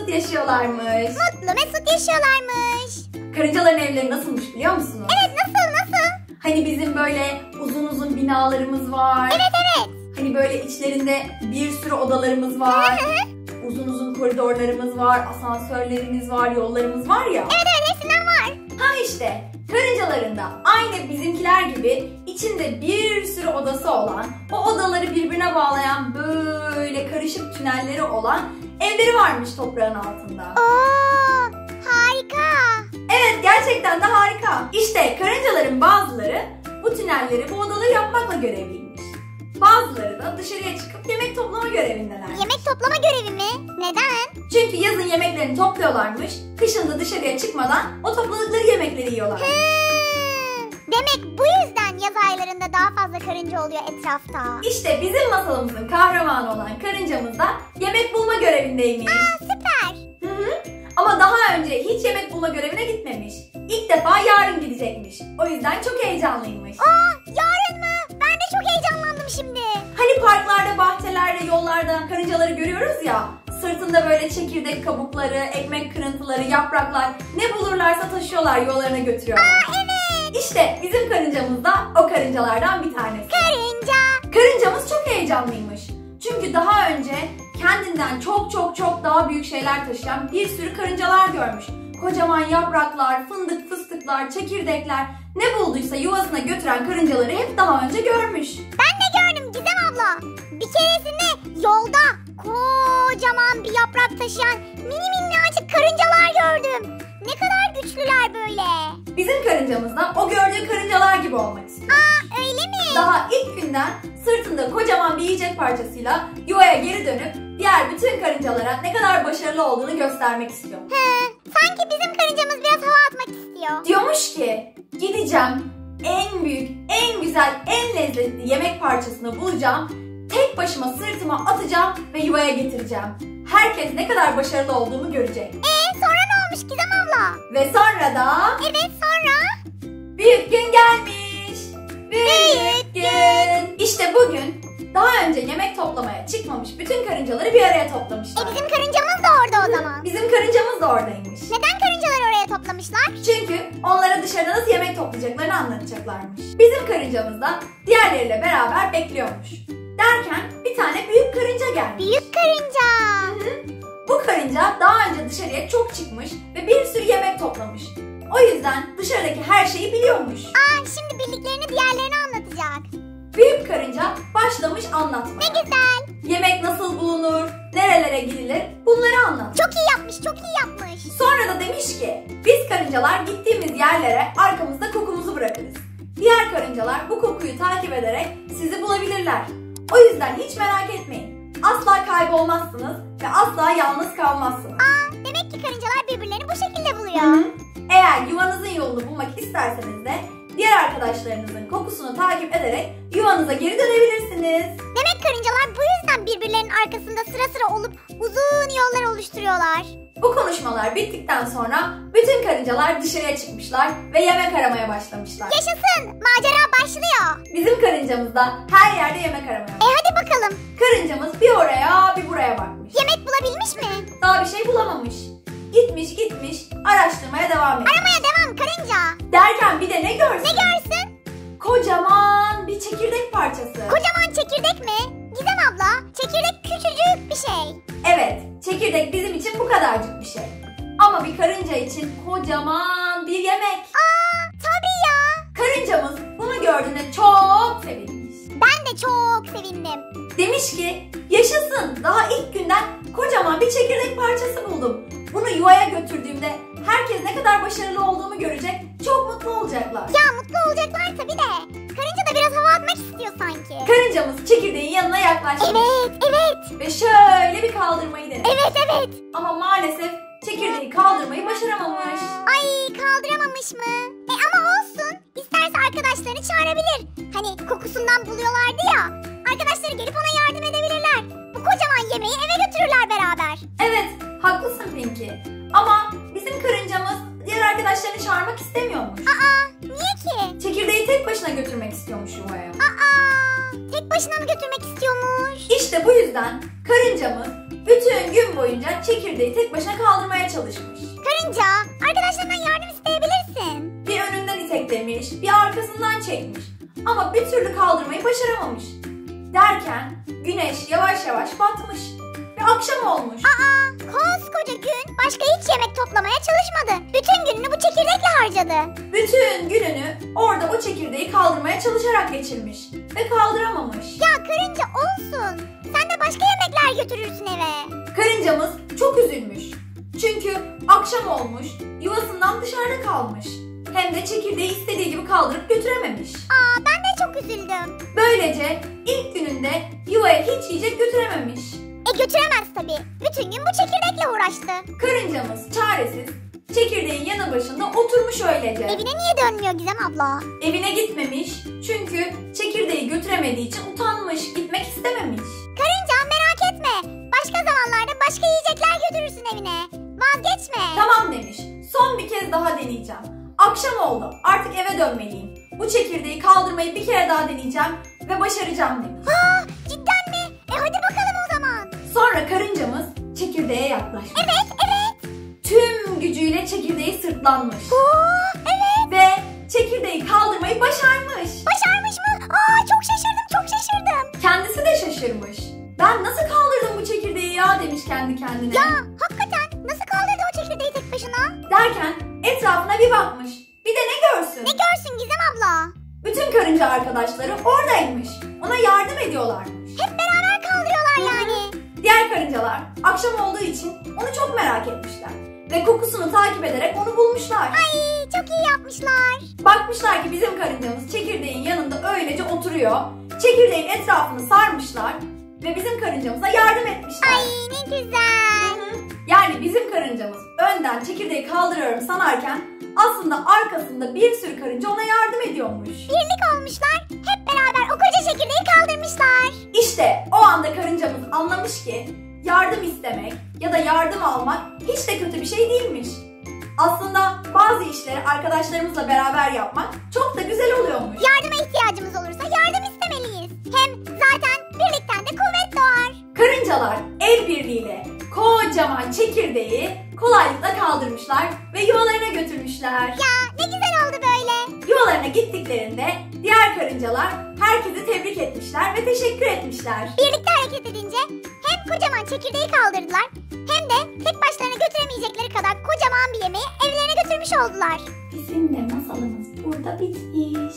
mesut yaşıyorlarmış. Mutlu mesut yaşıyorlarmış. Karıncaların evleri nasılmış biliyor musunuz? Evet, nasıl? Hani bizim böyle uzun uzun binalarımız var. Evet. Hani böyle içlerinde bir sürü odalarımız var. Uzun uzun koridorlarımız var, asansörlerimiz var, yollarımız var ya. Evet, hepsinden var. Ha işte karıncaların da aynı bizimkiler gibi içinde bir sürü odası olan, o odaları birbirine bağlayan böyle karışık tünelleri olan evleri varmış toprağın altında. Oo, harika. Evet, gerçekten de harika. İşte karıncaların bazıları bu tünelleri, bu odaları yapmakla görevliymiş. Bazıları da dışarıya çıkıp yemek toplama görevindeler. Yemek toplama görevi mi? Neden? Çünkü yazın yemeklerini topluyorlarmış, kışın da dışarıya çıkmadan o topladıkları yemekleri yiyorlar. Demek bu yüzden yaz aylarında daha fazla karınca oluyor etrafta. İşte bizim masalımızın kahramanı olan karıncamız da yemek bulma görevindeymiş. Süper. Ama daha önce hiç yemek bulma görevine gitmemiş. İlk defa yarın gidecekmiş. O yüzden çok heyecanlıymış. Yarın mı? Ben de çok heyecanlandım şimdi. Hani parklarda, bahçelerde, yollarda karıncaları görüyoruz ya. Sırtında böyle çekirdek kabukları, ekmek kırıntıları, yapraklar, ne bulurlarsa taşıyorlar, yollarına götürüyorlar. Evet. İşte bizim karıncamız da o karıncalardan bir tanesi. Karıncamız çok heyecanlıymış. Çünkü daha önce kendinden çok daha büyük şeyler taşıyan bir sürü karıncalar görmüş. Kocaman yapraklar, fındık, fıstıklar, çekirdekler, ne bulduysa yuvasına götüren karıncaları hep daha önce görmüş. Ben de gördüm Gizem abla. Bir keresinde yolda kocaman bir yaprak taşıyan minnacık karıncalar gördüm. Ne kadar güçlüler böyle. Bizim karıncamız da o gördüğü karıncalar gibi olmak istiyor. Öyle mi? Daha ilk günden sırtında kocaman bir yiyecek parçasıyla yuvaya geri dönüp diğer bütün karıncalara ne kadar başarılı olduğunu göstermek istiyor. Sanki bizim karıncamız biraz hava atmak istiyor. Diyormuş ki gideceğim, en büyük, en güzel, en lezzetli yemek parçasını bulacağım. Tek başıma sırtıma atacağım ve yuvaya getireceğim. Herkes ne kadar başarılı olduğumu görecek. Sonra ne olmuş Gizem abla? Ve sonra da... Evet, sonra? Büyük gün gelmiş. Büyük gün. İşte bugün daha önce yemek toplamaya çıkmamış bütün karıncaları bir araya toplamışlar. Bizim karıncamız da orada o zaman. Bizim karıncamız da oradaymış. Neden karıncaları oraya toplamışlar? Çünkü onlara dışarıda nasıl yemek toplayacaklarını anlatacaklarmış. Bizim karıncamız da diğerleriyle beraber bekliyormuş. Derken bir tane büyük karınca gelmiş. Büyük karınca. Bu karınca daha önce dışarıya çok çıkmış ve bir sürü yemek toplamış. O yüzden dışarıdaki her şeyi biliyormuş. Şimdi bildiklerini diğerlerine anlatacak. Büyük karınca başlamış anlatmaya. Ne güzel. Yemek nasıl bulunur, nerelere gidilir bunları anlat. Çok iyi yapmış. Sonra da demiş ki biz karıncalar gittiğimiz yerlere arkamızda kokumuzu bırakırız. Diğer karıncalar bu kokuyu takip ederek sizi bulabilirler. O yüzden hiç merak etmeyin. Asla kaybolmazsınız ve asla yalnız kalmazsınız. Demek ki karıncalar birbirlerini bu şekilde buluyor. Eğer yuvanızın yolunu bulmak isterseniz de diğer arkadaşlarınızın kokusunu takip ederek yuvanıza geri dönebilirsiniz. Demek karıncalar bu yüzden birbirlerinin arkasında sıra olup uzun yollar oluşturuyorlar. Bu konuşmalar bittikten sonra bütün karıncalar dışarıya çıkmışlar ve yemek aramaya başlamışlar. Yaşasın! Macera başlıyor. Bizim karıncamız da her yerde yemek aramaya. Hadi bakalım. Karıncamız bir oraya bir buraya bakmış. Yemek bulabilmiş mi? Daha bir şey bulamamış. Gitmiş araştırmaya devam etmiş. Aramaya devam karınca. Derken bir de ne görsün? Ne görsün? Kocaman bir çekirdek parçası. Kocaman çekirdek mi? Gizem abla, çekirdek küçücük bir şey. Evet, çekirdek bizim için bu kadarcık bir şey. Ama bir karınca için kocaman bir yemek. Tabii ya. Karıncamız bunu gördüğünde çok sevinmiş. Ben de çok sevindim. Demiş ki yaşasın, daha ilk günden kocaman bir çekirdek parçası buldum. Bunu yuvaya götürdüğümde herkes ne kadar başarılı olduğumu görecek, çok mutlu olacaklar. Ya mutlu olacaklar tabii de. Karınca da biraz hava atmak istiyor sanki. Karıncamız çekirdeğin yanına yaklaşmış. Evet. Ve şöyle bir kaldırmayı denemiş. Evet. Ama maalesef çekirdeği kaldırmayı başaramamış. Ay, kaldıramamış mı? Ama olsun. İsterse arkadaşlarını çağırabilir. Hani kokusundan buluyorlardı ya. Arkadaşları gelip ona yardım edebilirler. Bu kocaman yemeği eve götürürler beraber. Evet, haklısın Pinky. Ama bizim karıncamız diğer arkadaşlarını çağırmak istemiyormuş. Niye ki? Çekirdeği tek başına götürmek istiyormuş yuvaya. Tek başına mı götürmek istiyormuş? İşte bu yüzden karıncamız Bütün gün boyunca çekirdeği tek başına kaldırmaya çalışmış. Karınca, arkadaşlarından yardım isteyebilirsin. Bir önünden iteklemiş, bir arkasından çekmiş. Ama bir türlü kaldırmayı başaramamış. Derken güneş yavaş yavaş batmış ve akşam olmuş. Koskoca gün başka hiç yemek toplamaya çalışmadı. Bütün gününü bu çekirdekle harcadı. Bütün gününü orada o çekirdeği kaldırmaya çalışarak geçirmiş ve kaldıramamış. Ya karınca olsun. Sen de başka yemekler götürürsün eve. Karıncamız çok üzülmüş. Çünkü akşam olmuş, yuvasından dışarıda kalmış. Hem de çekirdeği istediği gibi kaldırıp götürememiş. Ben de çok üzüldüm. Böylece ilk gününde yuvaya hiç yiyecek götürememiş. Götüremez tabii. Bütün gün bu çekirdekle uğraştı. Karıncamız çaresiz çekirdeğin yanı başında oturmuş öylece. Evine niye dönmüyor Gizem abla? Evine gitmemiş çünkü çekirdeği götüremediği için utanmış, gitmek istememiş. Karınca merak etme. Başka zamanlarda başka yiyecekler götürürsün evine. Vazgeçme. Tamam demiş. Son bir kez daha deneyeceğim. Akşam oldu. Artık eve dönmeliyim. Bu çekirdeği kaldırmayı bir kere daha deneyeceğim ve başaracağım demiş. Cidden mi? Hadi bakalım o zaman. Sonra karıncamız çekirdeğe yaklaşmış. Evet. Tüm gücüyle çekirdeği sırtlanmış. Evet. Ve çekirdeği kaldırmayı başarmış. Başarmış mı? Çok şaşırdım. Kendisi de şaşırmış. Ben nasıl kaldırdım bu çekirdeği ya demiş kendi kendine. Ya hakikaten nasıl kaldırdı o çekirdeği tek başına? Derken etrafına bir bakmış. Bir de ne görsün? Ne görsün Gizem abla? Bütün karınca arkadaşları oradaymış. Ona yardım ediyorlarmış. Hep beraber kaldırıyorlar yani. Diğer karıncalar akşam olduğu için onu çok merak etmişler. Ve kokusunu takip ederek onu bulmuşlar. Ay çok iyi yapmışlar. Bakmışlar ki bizim karıncamız çekirdeğin yanında öylece oturuyor. Çekirdeğin etrafını sarmışlar ve bizim karıncamıza yardım etmişler. Ay ne güzel. Yani bizim karıncamız önden çekirdeği kaldırıyorum sanarken aslında arkasında bir sürü karınca ona yardım ediyormuş. Birlik olmuşlar. Hep beraber o koca çekirdeği kaldırmışlar. İşte o anda karıncamız anlamış ki yardım istemek ya da yardım almak hiç de kötü bir şey değilmiş. Aslında bazı işleri arkadaşlarımızla beraber yapmak çok da güzel oluyormuş. Yardıma ihtiyacımız olursa yardım istemeliyiz. Hem zaten birlikten de kuvvet doğar. Karıncalar el birliğiyle kocaman çekirdeği kolaylıkla kaldırmışlar ve yuvalarına götürmüşler. Ya ne güzel oldu böyle. Yuvalarına gittiklerinde diğer karıncalar herkesi tebrik etmişler ve teşekkür etmişler. Birlikte hareket edince hem kocaman çekirdeği kaldırdılar hem de tek başlarına götüremeyecekleri kadar kocaman bir yemeği evlerine götürmüş oldular. Bizim de masalımız burada bitmiş.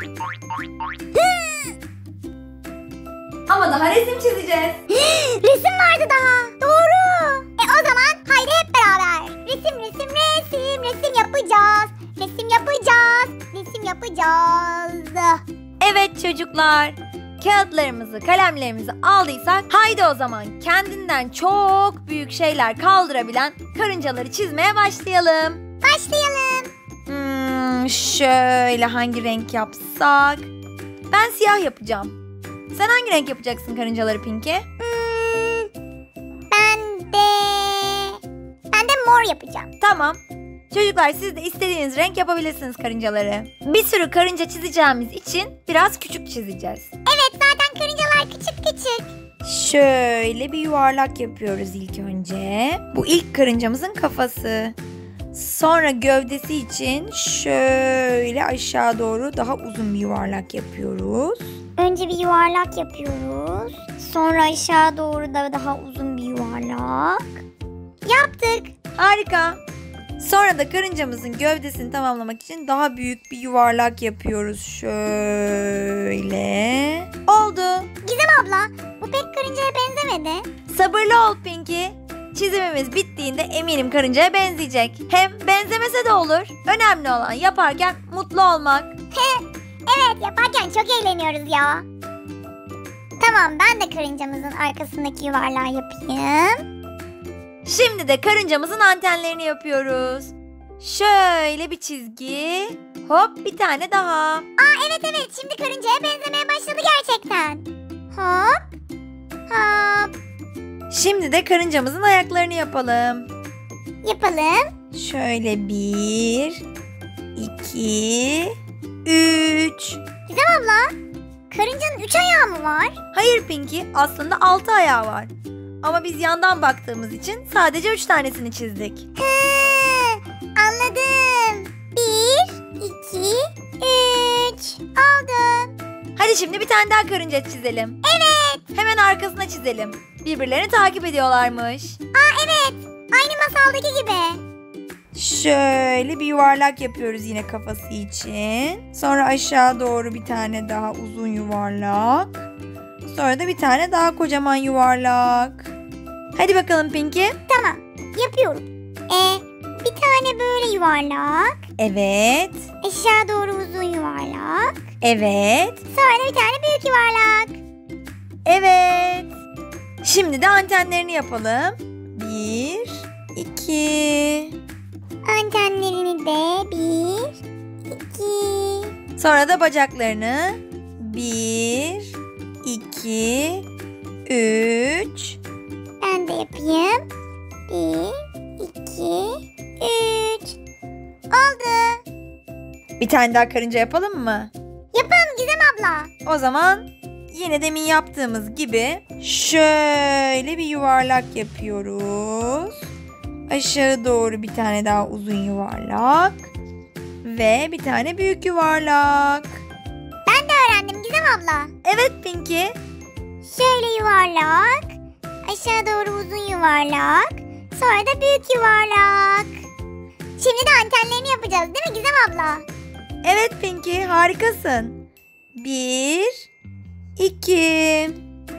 Ama daha resim çizeceğiz. Resim vardı daha. Doğru. O zaman haydi hep beraber. Resim yapacağız. Resim yapacağız. Evet çocuklar, kağıtlarımızı, kalemlerimizi aldıysak haydi o zaman kendinden çok büyük şeyler kaldırabilen karıncaları çizmeye başlayalım. Şöyle hangi renk yapsak? Ben siyah yapacağım. Sen hangi renk yapacaksın karıncaları Pinky? Ben de mor yapacağım. Tamam. Çocuklar siz de istediğiniz renk yapabilirsiniz karıncaları. Bir sürü karınca çizeceğimiz için biraz küçük çizeceğiz. Evet zaten karıncalar küçük. Şöyle bir yuvarlak yapıyoruz ilk önce. Bu ilk karıncamızın kafası. Sonra gövdesi için şöyle aşağı doğru daha uzun bir yuvarlak yapıyoruz. Önce bir yuvarlak yapıyoruz. Sonra aşağı doğru da daha uzun bir yuvarlak. Yaptık. Harika. Sonra da karıncamızın gövdesini tamamlamak için daha büyük bir yuvarlak yapıyoruz. Şöyle. Oldu. Gizem abla, bu pek karıncaya benzemedi. Sabırlı ol Pinky. Çizimimiz bittiğinde eminim karıncaya benzeyecek. Hem benzemese de olur. Önemli olan yaparken mutlu olmak. Evet, yaparken çok eğleniyoruz ya. Tamam, ben de karıncamızın arkasındaki yuvarlağı yapayım. Şimdi de karıncamızın antenlerini yapıyoruz. Şöyle bir çizgi. Hop bir tane daha. Evet, şimdi karıncaya benzemeye başladı gerçekten. Hop. Şimdi de karıncamızın ayaklarını yapalım. Yapalım. Şöyle 1, 2, 3. Gizem abla, karıncanın 3 ayağı mı var? Hayır Pinky, aslında 6 ayağı var. Ama biz yandan baktığımız için sadece 3 tanesini çizdik. Anladım. 1, 2, 3. Oldu. Hadi şimdi bir tane daha karınca çizelim. Evet. Hemen arkasına çizelim. Birbirlerini takip ediyorlarmış. Evet. Aynı masaldaki gibi. Şöyle bir yuvarlak yapıyoruz yine kafası için. Sonra aşağı doğru bir tane daha uzun yuvarlak. Sonra da bir tane daha kocaman yuvarlak. Hadi bakalım Pinky. Tamam. Yapıyorum. Bir tane böyle yuvarlak. Evet. Aşağı doğru uzun yuvarlak. Evet. Sonra bir tane büyük yuvarlak. Evet. Şimdi de antenlerini yapalım. 1, 2. Antenlerini de 1, 2. Sonra da bacaklarını 1, 2, 3. Ben de yapayım. 1, 2, 3. Oldu. Bir tane daha karınca yapalım mı? Yapalım Gizem abla. O zaman yine demin yaptığımız gibi şöyle bir yuvarlak yapıyoruz. Aşağı doğru bir tane daha uzun yuvarlak. Ve bir tane büyük yuvarlak. Ben de öğrendim Gizem abla. Evet Pinky. Şöyle yuvarlak. Aşağı doğru uzun yuvarlak. Sonra da büyük yuvarlak. Şimdi de antenlerini yapacağız değil mi Gizem abla? Evet Pinky, harikasın. 1, 2.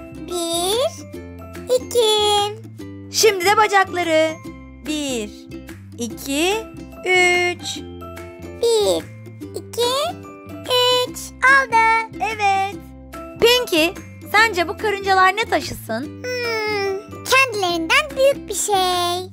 1, 2. Şimdi de bacakları. 1, 2, 3. 1, 2, 3. Oldu. Evet. Pinky, sence bu karıncalar ne taşısın? Kendilerinden büyük bir şey.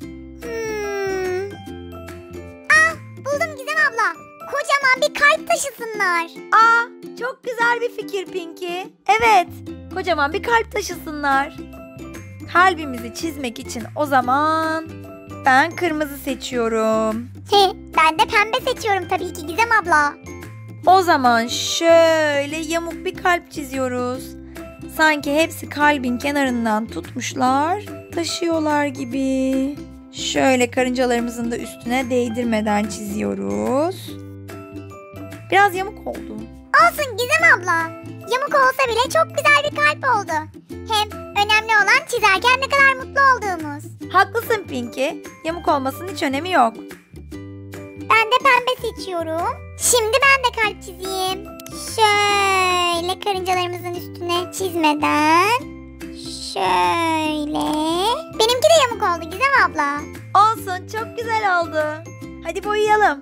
Buldum Gizem abla. Kocaman bir kalp taşısınlar. Çok güzel bir fikir Pinky. Evet, kocaman bir kalp taşısınlar. Kalbimizi çizmek için o zaman ben kırmızı seçiyorum. Ben de pembe seçiyorum tabii ki Gizem abla. O zaman şöyle yamuk bir kalp çiziyoruz. Sanki hepsi kalbin kenarından tutmuşlar, taşıyorlar gibi. Şöyle karıncalarımızın da üstüne değdirmeden çiziyoruz. Biraz yamuk oldu. Olsun Gizem abla. Yamuk olsa bile çok güzel bir kalp oldu. Hem önemli olan çizerken ne kadar mutlu olduğumuz. Haklısın Pinky. Yamuk olmasının hiç önemi yok. Ben de pembe seçiyorum. Şimdi ben de kalp çizeyim. Şöyle karıncalarımızın üstüne çizmeden. Şöyle. Benimki de yamuk oldu Gizem abla. Olsun, çok güzel oldu. Hadi boyayalım.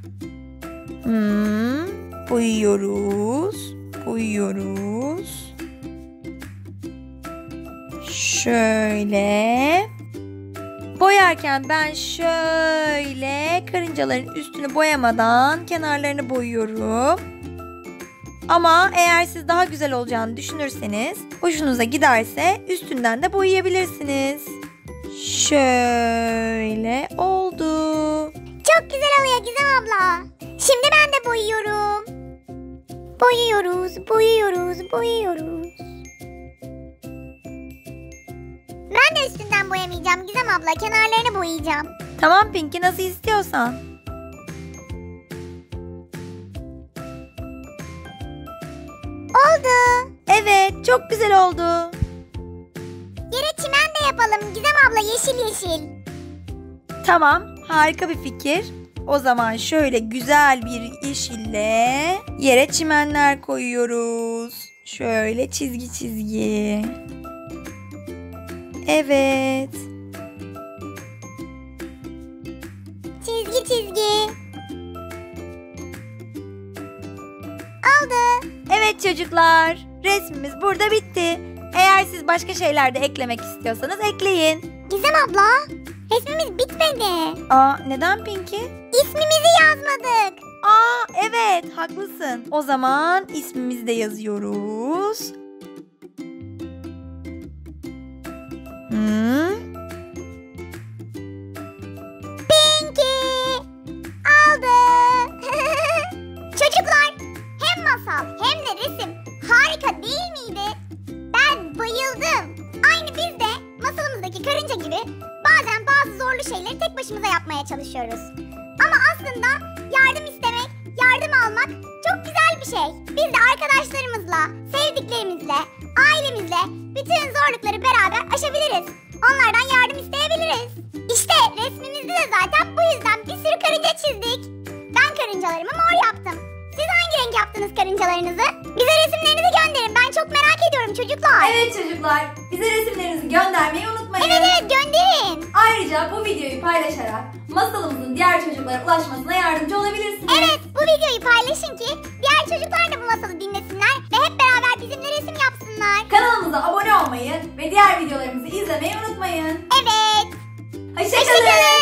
Boyuyoruz. Boyuyoruz. Şöyle. Boyarken ben şöyle karıncaların üstünü boyamadan kenarlarını boyuyorum. Ama eğer siz daha güzel olacağını düşünürseniz, hoşunuza giderse üstünden de boyayabilirsiniz. Şöyle oldu. Çok güzel oluyor Gizem abla. Şimdi ben de boyuyorum. Boyuyoruz, boyuyoruz, boyuyoruz. Ben de üstünden boyamayacağım Gizem abla. Kenarlarını boyayacağım. Tamam Pinky, nasıl istiyorsan. Oldu. Evet, çok güzel oldu. Yere çimen de yapalım Gizem abla, yeşil yeşil. Tamam, harika bir fikir. O zaman şöyle güzel bir yeşille yere çimenler koyuyoruz. Şöyle çizgi çizgi. Evet. Çizgi çizgi. Oldu. Evet çocuklar, resmimiz burada bitti. Eğer siz başka şeyler de eklemek istiyorsanız ekleyin. Gizem abla, resmimiz bitmedi. Neden Pinky? İsmimizi yazmadık. Evet, haklısın. O zaman ismimizi de yazıyoruz. Pinky. Oldu. Çocuklar, hem masal hem de resim harika değil miydi? Ben bayıldım. Aynı biz de masalımızı tek başımıza yapmaya çalışıyoruz. Ama aslında yardım istemek, yardım almak çok güzel bir şey. Biz de arkadaşlarımızla, sevdiklerimizle, ailemizle bütün zorlukları beraber aşabiliriz. Onlardan yardım isteyebiliriz. İşte resmimizde de zaten bu yüzden bir sürü karınca çizdik. Ben karıncalarımı mor yaptım. Siz hangi renk yaptınız karıncalarınızı? Bize resimlerinizi gönderin. Ben çok merak ediyorum çocuklar. Evet çocuklar, bize resimlerinizi göndermeyi unutmayın. Evet gönderin. Ayrıca bu videoyu paylaşarak masalımızın diğer çocuklara ulaşmasına yardımcı olabilirsiniz. Evet bu videoyu paylaşın ki diğer çocuklar da bu masalı dinlesinler ve hep beraber bizimle resim yapsınlar. Kanalımıza abone olmayı ve diğer videolarımızı izlemeyi unutmayın. Evet. Hoşça kalın.